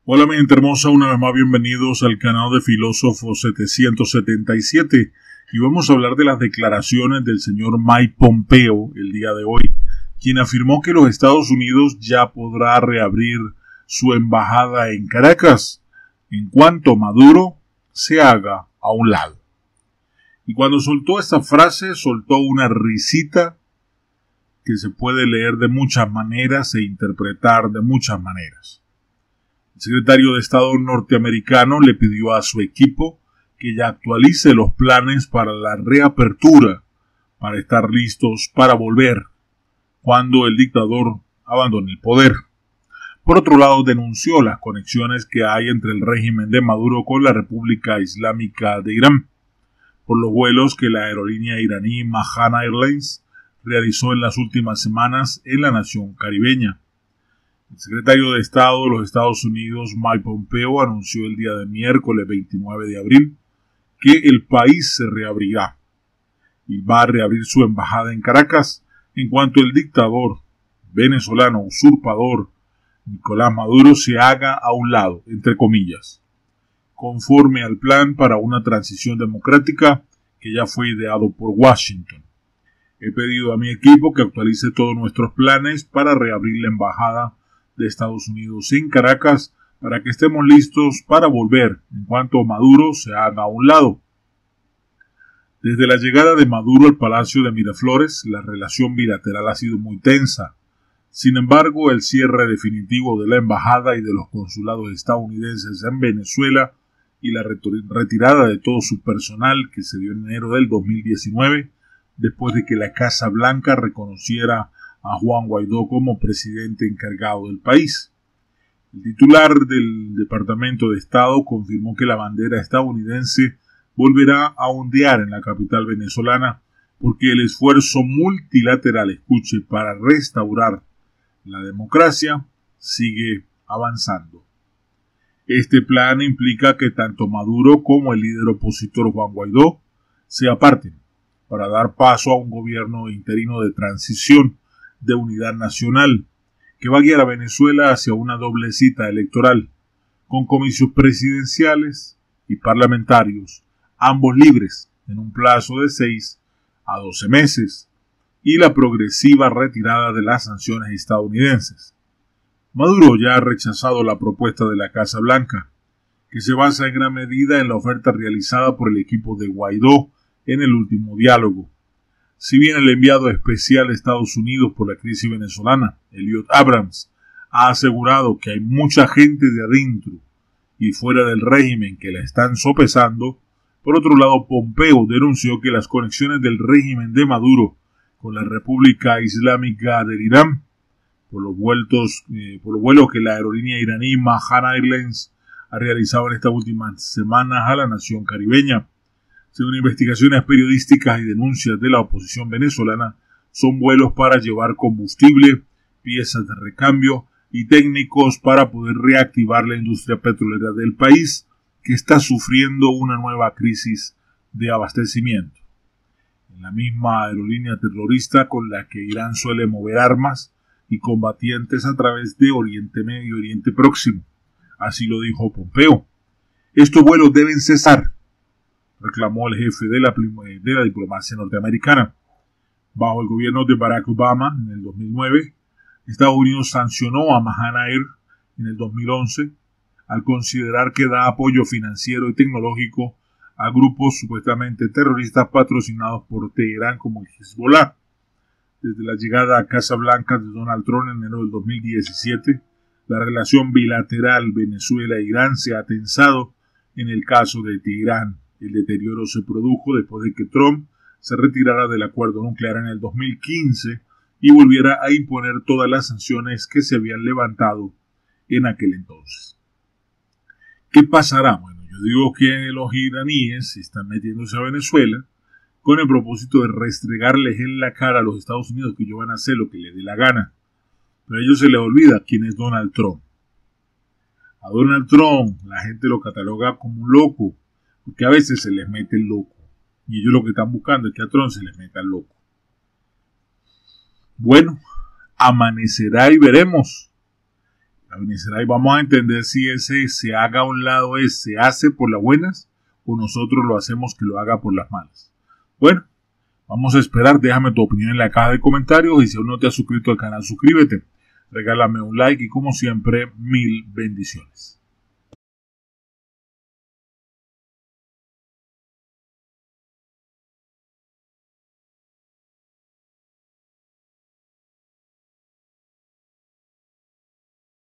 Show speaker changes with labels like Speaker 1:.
Speaker 1: Hola mi gente hermosa, una vez más bienvenidos al canal de Filósofo 777 y vamos a hablar de las declaraciones del señor Mike Pompeo el día de hoy, quien afirmó que los Estados Unidos ya podrá reabrir su embajada en Caracas en cuanto Maduro se haga a un lado. Y cuando soltó esta frase, soltó una risita que se puede leer de muchas maneras e interpretar de muchas maneras. El secretario de Estado norteamericano le pidió a su equipo que ya actualice los planes para la reapertura, para estar listos para volver cuando el dictador abandone el poder. Por otro lado, denunció las conexiones que hay entre el régimen de Maduro con la República Islámica de Irán, por los vuelos que la aerolínea iraní Mahan Airlines realizó en las últimas semanas en la nación caribeña. El secretario de Estado de los Estados Unidos, Mike Pompeo, anunció el día de miércoles 29 de abril que el país se reabrirá y va a reabrir su embajada en Caracas en cuanto el dictador venezolano usurpador Nicolás Maduro se haga a un lado, entre comillas, conforme al plan para una transición democrática que ya fue ideado por Washington. He pedido a mi equipo que actualice todos nuestros planes para reabrir la embajada de Estados Unidos en Caracas para que estemos listos para volver en cuanto Maduro se haga a un lado. Desde la llegada de Maduro al Palacio de Miraflores, la relación bilateral ha sido muy tensa. Sin embargo, el cierre definitivo de la embajada y de los consulados estadounidenses en Venezuela y la retirada de todo su personal que se dio en enero del 2019, después de que la Casa Blanca reconociera a Juan Guaidó como presidente encargado del país. El titular del Departamento de Estado confirmó que la bandera estadounidense volverá a ondear en la capital venezolana porque el esfuerzo multilateral, para restaurar la democracia sigue avanzando. Este plan implica que tanto Maduro como el líder opositor Juan Guaidó se aparten para dar paso a un gobierno interino de transición de unidad nacional que va a guiar a Venezuela hacia una doble cita electoral con comicios presidenciales y parlamentarios, ambos libres en un plazo de 6 a 12 meses, y la progresiva retirada de las sanciones estadounidenses. Maduro ya ha rechazado la propuesta de la Casa Blanca, que se basa en gran medida en la oferta realizada por el equipo de Guaidó en el último diálogo. Si bien el enviado especial de Estados Unidos por la crisis venezolana, Elliot Abrams, ha asegurado que hay mucha gente de adentro y fuera del régimen que la están sopesando, por otro lado, Pompeo denunció que las conexiones del régimen de Maduro con la República Islámica de Irán, por los vuelos que la aerolínea iraní Mahan Airlines ha realizado en estas últimas semanas a la nación caribeña. Según investigaciones periodísticas y denuncias de la oposición venezolana, son vuelos para llevar combustible, piezas de recambio y técnicos para poder reactivar la industria petrolera del país, que está sufriendo una nueva crisis de abastecimiento. En la misma aerolínea terrorista con la que Irán suele mover armas y combatientes a través de Oriente Medio y Oriente Próximo. Así lo dijo Pompeo. Estos vuelos deben cesar, reclamó el jefe de la diplomacia norteamericana. Bajo el gobierno de Barack Obama, en el 2009, Estados Unidos sancionó a Mahan Air en el 2011 al considerar que da apoyo financiero y tecnológico a grupos supuestamente terroristas patrocinados por Teherán como el Hezbollah. Desde la llegada a Casa Blanca de Donald Trump en enero del 2017, la relación bilateral Venezuela-Irán se ha tensado. En el caso de Teherán, el deterioro se produjo después de que Trump se retirara del acuerdo nuclear en el 2015 y volviera a imponer todas las sanciones que se habían levantado en aquel entonces. ¿Qué pasará? Bueno, yo digo que los iraníes están metiéndose a Venezuela con el propósito de restregarles en la cara a los Estados Unidos que ellos van a hacer lo que les dé la gana. Pero a ellos se les olvida quién es Donald Trump. A Donald Trump la gente lo cataloga como un loco, porque a veces se les mete el loco. Y ellos lo que están buscando es que a Trump se les meta el loco. Bueno, amanecerá y veremos. y vamos a entender si ese se haga a un lado se hace por las buenas o nosotros lo hacemos que lo haga por las malas. Bueno, vamos a esperar. Déjame tu opinión en la caja de comentarios y si aún no te has suscrito al canal, suscríbete. Regálame un like y como siempre, 1000 bendiciones.